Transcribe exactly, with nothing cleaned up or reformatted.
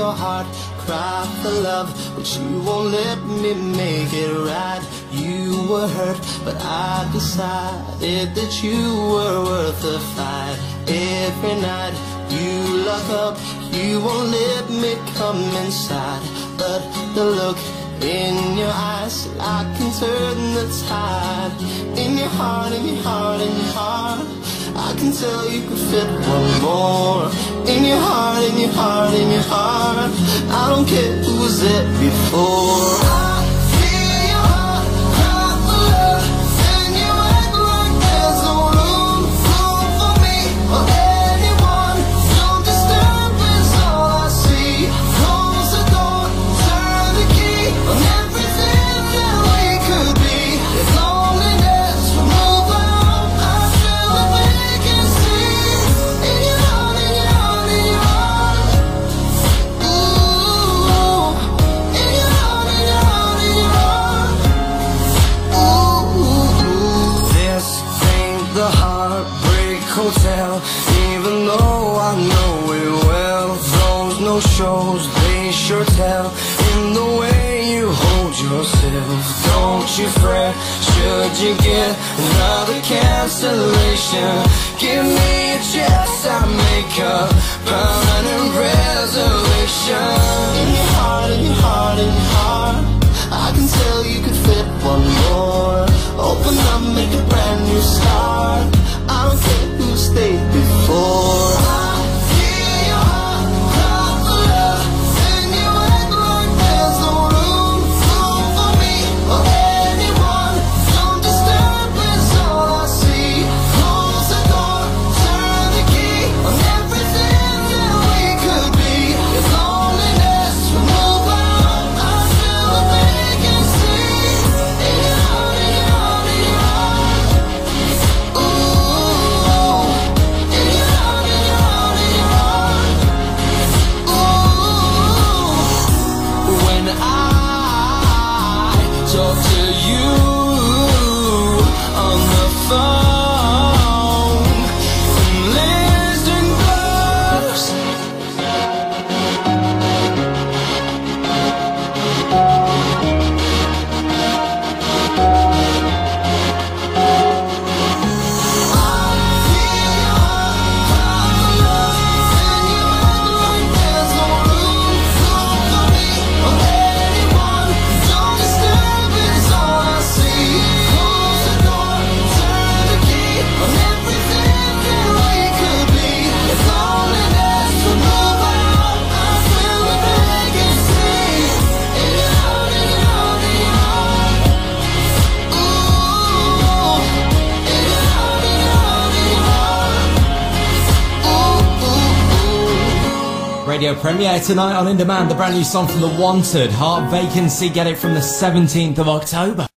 your heart cry for love, but you won't let me make it right. You were hurt, but I decided that you were worth the fight. Every night you lock up, you won't let me come inside, but the look in your eyes, I can turn the tide. In your heart, in your heart, in your heart, I can tell you could fit one more. In your heart, in your heart, in your heart, I don't care who was there before. I feel your heart cry for love, and you act like there's no room, room for me or anyone. Don't disturb is all I see. Close the door, turn the key on everything that we could be. If loneliness will move on, I feel a vacancy. In your heart, in your heart, in your heart. Ooh, in your heart, in your heart, in your heart. Ooh, this ain't the Heartbreak Hotel, even though I know it well. Those no shows, they sure tell in the way you hold yourself. Don't you fret, should you get another cancellation, give me a chance, I make a permanent reservation. In your heart, in your heart, in your heart, I can tell you could fit one more. Open up, make a brand new start, I don't care who stayed before. I feel your heart cry for love, and you act like there's no room, room for me or anyone. Don't disturb is all I see. Close the door, turn the key on everything that we could be. If loneliness will move on, I feel a vacancy. In your heart, in your heart, in your heart. Ooh, in your heart, in your heart, in your heart. Ooh, when I talk to you on the phone and listen close, Radio premiere tonight on In Demand, the brand new song from The Wanted, Heart Vacancy. Get it from the seventeenth of October.